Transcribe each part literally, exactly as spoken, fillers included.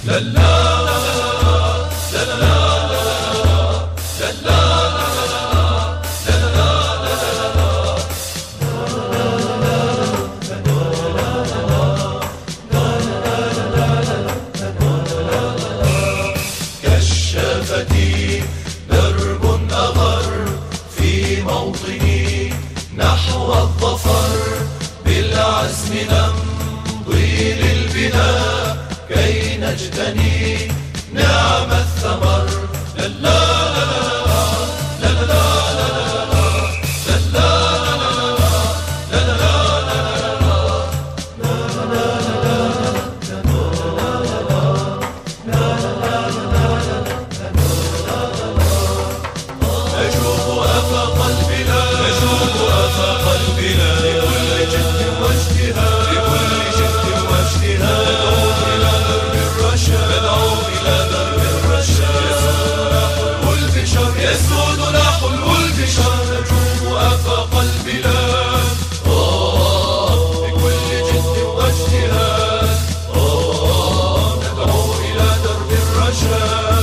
لا لا لا لا لا لا لا كشفتي درب أغر في موطني نحو الظفر، بالعزم نمضي للبناء كي نجتني نعم الثمر. لا لا لا لا لا نجوب أفق البلاد، نجوب أفق البلاد بكل جد واجتهاد، بكل جد واجتهاد ندعو إلى درب الرشاد، ندعو إلى درب الرشاد. يسودنا حلو البشر، يسودنا حلو البشر نجوب أفق البلاد بكل جد واجتهاد، ندعو إلى درب الرشاد.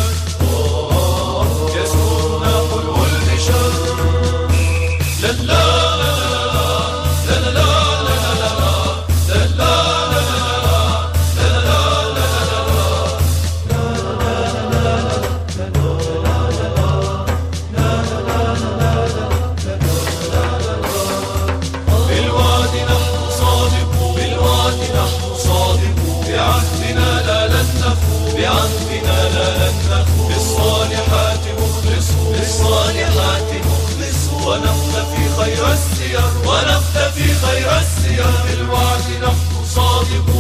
يسودنا حلو البشر. لا لا لا لا لا بالوعد نحن صادقون، بالوعد نحن صادقون، بعهدنا لا لن نخون، بعهدنا لا لن نخون، بالصالحات مخلصون، بالصالحات مخلصون، ونقتفي خير السير، ونقتفي خير السير. بالوعد نحن صادقون